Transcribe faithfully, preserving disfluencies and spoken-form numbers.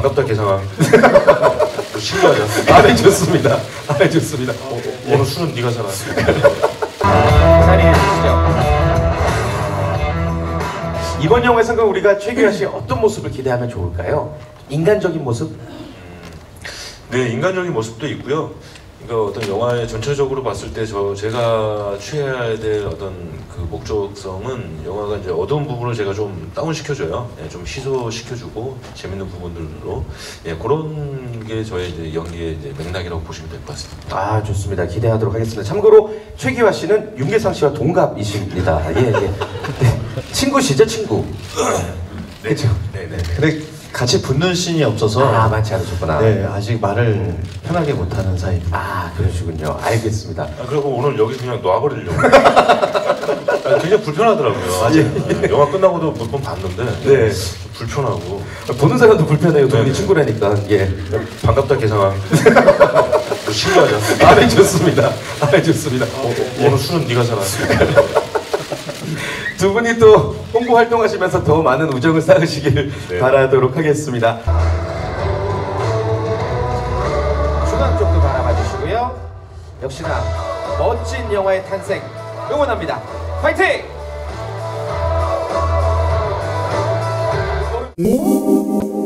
반갑다 개상아. 신기하죠? 아, 네, 좋습니다. 아, 네, 좋습니다. 어, 어, 오늘 술은 네가 사라. 자리해 주시죠. 이번 영화에서 그럼 우리가 최규하 씨의 어떤 모습을 기대하면 좋을까요? 인간적인 모습? 네, 인간적인 모습도 있고요. 그러니까 어떤 영화의 전체적으로 봤을 때 저 제가 취해야 될 어떤 그 목적성은 영화가 이제 어두운 부분을 제가 좀 다운 시켜줘요. 예, 좀 희소시켜주고 재밌는 부분들로 예, 그런 게 저의 이제 연기의 이제 맥락이라고 보시면 될 것 같습니다. 아, 좋습니다. 기대하도록 하겠습니다. 참고로 최규하 씨는 윤계상 씨와 동갑이십니다. 예, 예. 네. 친구시죠, 친구? 네, 그렇죠. 네, 네. 근데 같이 붙는 씬이 없어서 아, 많지 않으셨구나. 네, 아직 말을 편하게 못하는 사이입니다. 아, 그러시군요. 알겠습니다. 아, 그리고 오늘 여기 그냥 놔버리려고. 아, 굉장히 불편하더라고요. 아, 예. 네, 영화 끝나고도 몇 번 봤는데 네. 불편하고. 보는 사람도 불편해요. 두 분이 네네. 친구라니까. 예. 반갑다 개상아. 신기하죠? 아, 네, 좋습니다. 아, 네, 좋습니다. 어, 어, 오늘 술은 네가 사라. 두 분이 또 홍보 활동하시면서 더 많은 우정을 쌓으시길 네. 바라도록 하겠습니다. 중앙 쪽도 바라봐 주시고요. 역시나 멋진 영화의 탄생 응원합니다. 파이팅!